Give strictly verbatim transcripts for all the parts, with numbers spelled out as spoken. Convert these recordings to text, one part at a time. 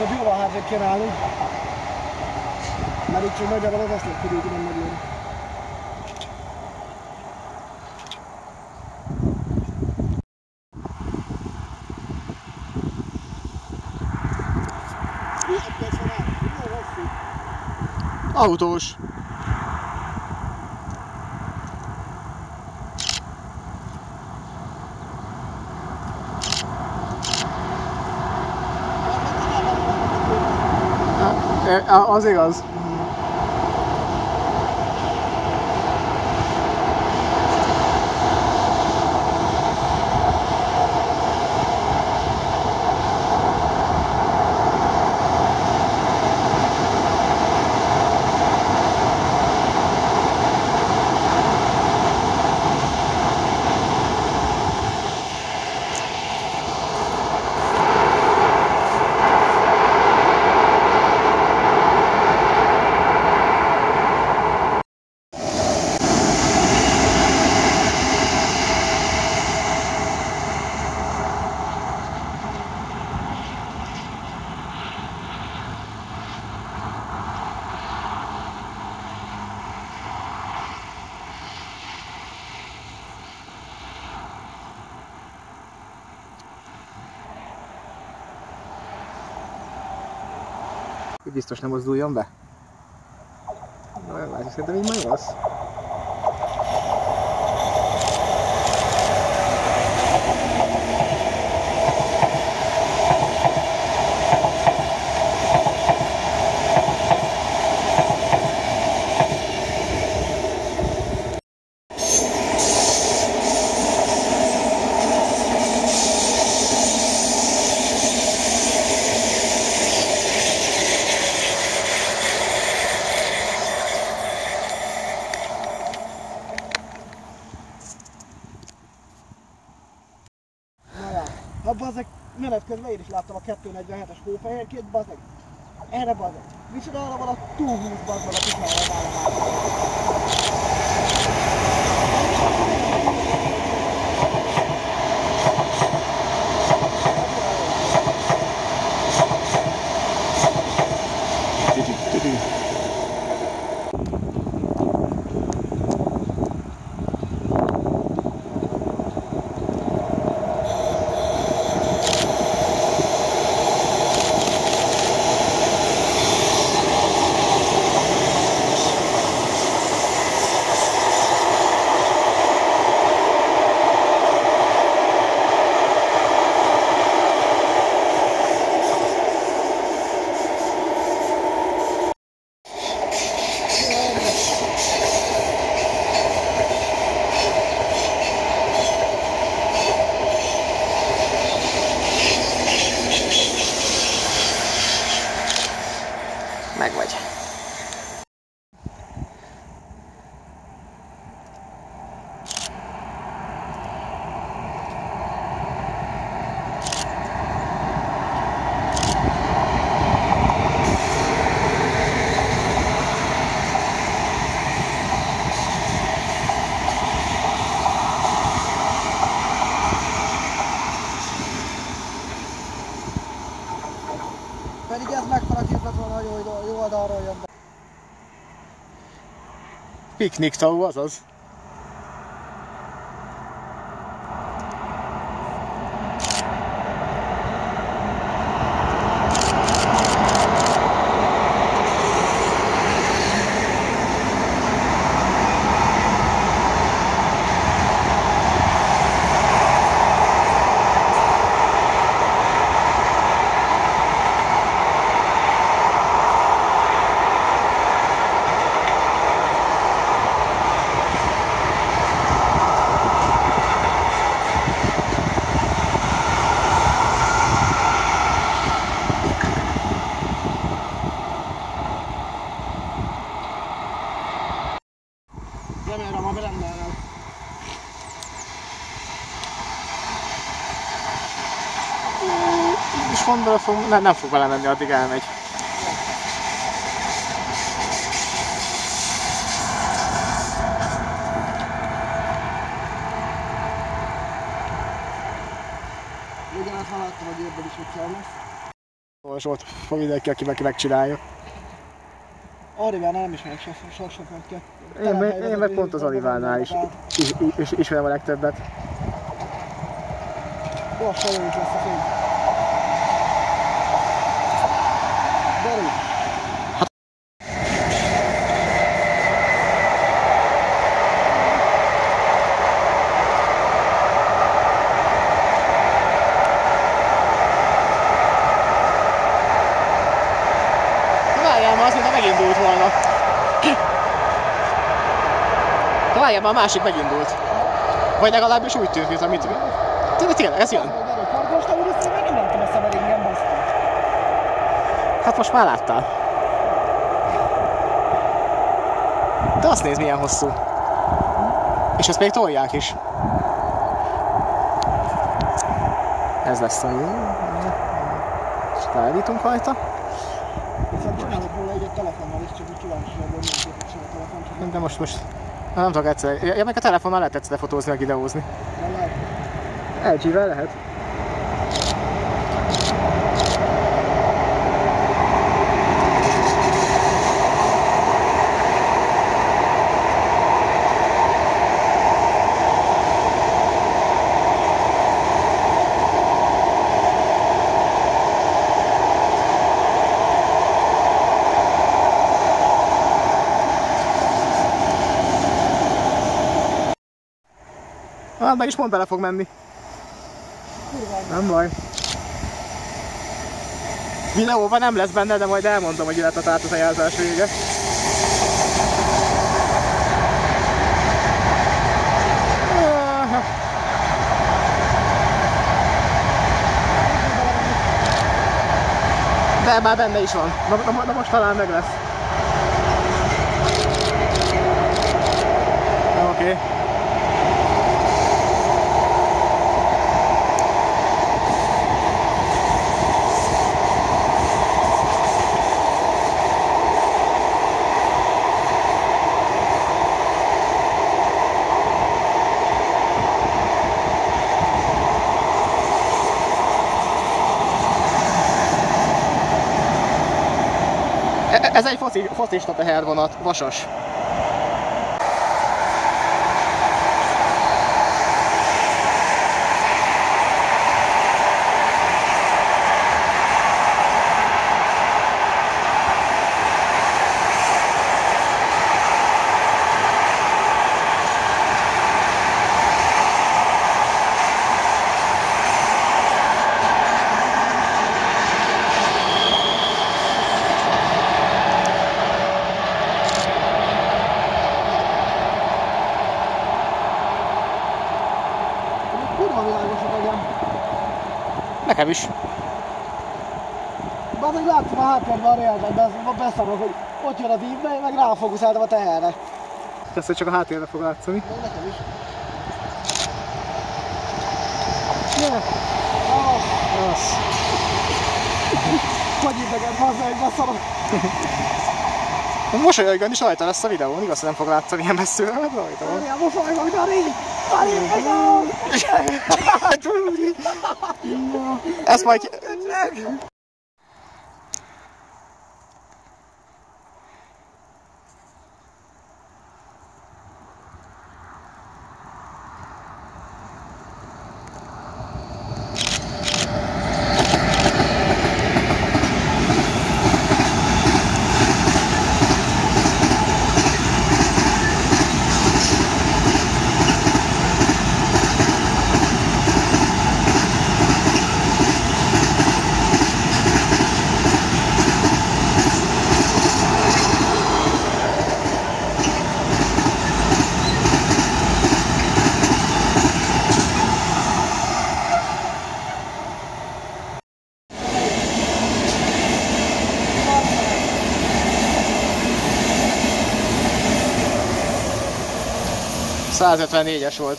Viszont jóval hátrébb kéne állni. Mert itt csak nagyjából az azt lehet, hogy nem megy jönni. Autós. Az igaz. Biztos nem mozduljon be? Meglátjuk, szerintem így majd lesz. Ha bazeg, menet közben én is láttam a kettő negyvenhetes hófehérkét, bazeg. Erre bazeg. Micsoda arra van a túlhúz bazeg a picsára állomásra. Meg vagy. Pedig ez megfaradított volna, hogy jó, jó oldalról jön be. Piknik tau, azaz. Remélem, ha berendelnem. És pont bele fog, ne, nem fog bele menni, addig elmegy. Ugyanazt hallottam, hogy ebből is ott lesz. Most ott van mindenki, aki meg megcsinálja. Ariván nem ismerek se sofőrtől. Én, meg, én meg pont az Arivánál is, is, is, is ismerem a legtöbbet. Lassan jövők lesz a fény. Gyerünk! Várjál már, azt mintha megindult volna. Várjál már, a másik megindult. Vagy legalábbis úgy tűnt, mint amit... Tényleg, tényleg, ez jön. Most amúgy ezt én megint nem tudom a szemeringem, basztam. Hát most már láttál. De azt nézd, milyen hosszú. És ezt még tolják is. Ez lesz a jó. És leállítunk rajta. Viszont csinálok róla egy telefonnal is, csak úgy kíváncsi vagyok, hogy milyen képet a telefon, csak De most most... Nem tudok egyszer... Ja, meg a telefonnal lehet egyszer fotózni, meg videózni. nem lehet. el gé-vel lehet. Hát meg is pont bele fog menni. Nem baj. Videóban nem lesz benne, de majd elmondom, hogy illetve át az eljárás vége. De már benne is van. Na, na, na most talán meg lesz. Oké. Okay. Ez egy foci, focista tehervonat, vasas. Nekem is. Bár hogy látszik a háttérben a rélben, de beszarok, hogy ott jön a dívbe, meg ráfókuszáltam a teherre. Ezt, hogy csak a háttérre fog látszani. De nekem is. Ne! Az! Az. Hogy idegen, haza, hogy beszarok. Mosolyogjon is rajta lesz a videón, igaz, hogy nem fog látszani ilyen messzire, mert rajta van. Várjál, mosolygok, Dari! Dari, megvan! Ezt majd... százötvennégyes volt.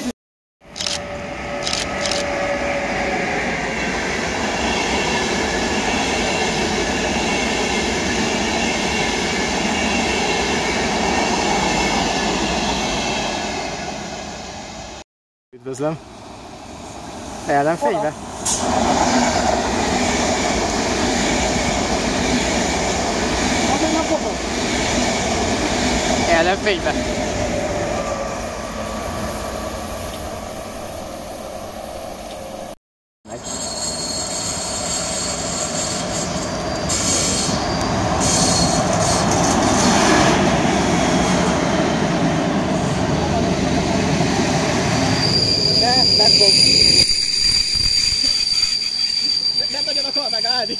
Üdvözlöm. Ellenfénybe? kopog. Ellenfénybe. Meg. Ne, megfog. Nem nagyon akar megállni.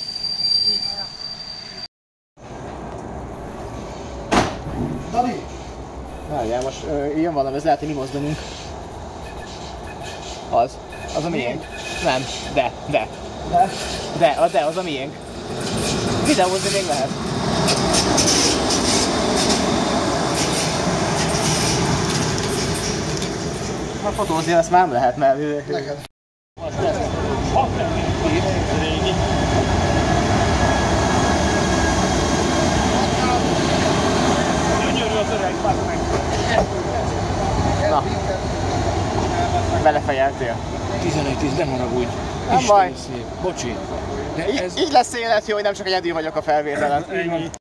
Dani! Várjál, most ö, jön valami, ez lehet, hogy mi mozdulunk. Az. Az a miénk. Nem. De. De. De? De. A de, az a miénk. Videózni még lehet. Ha fotózni azt már nem lehet, mert... Neked. Régi. Gyönyörű az öreg, bazd meg. Na. Belefejeltél. tizenegy tíz, nem haragudj. Nem Isten baj. szép. Bocsi. De Így, ez... így lesz élet jó, hogy nem csak egyedül vagyok a felvételen. Ennyi.